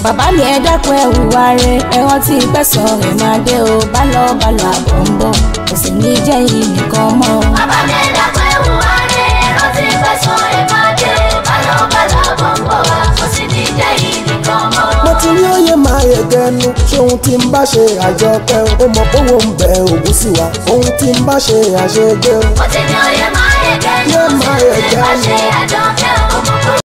bàbá mi ẹ dákun ẹ hùwà rẹ ẹ rántí pẹ̀sán ẹ máa dé o bálọ̀ àbọ̀ ń bọ̀ kò sì ní jẹ́ yìí nìkan mọ́. bàbá mi ẹ dákun ẹ hùwà rẹ ẹ rántí pẹ̀sán ẹ máa dé o bálọ̀ àbọ̀ ń bọ̀ kò sì ní jẹ́ yìí nìkan mọ́. mo ti ní òye máa yẹ gẹnu ṣóhun tí ń bá ṣe àjọpẹ́ ó mọ̀ owó ń bẹ ògùn sí wa ohun tí ń bá ṣe àṣegbé. mo ti ní òye máa yẹ gẹnu ṣóhun tí ń bá ṣe àjọpẹ́ ó mọ̀.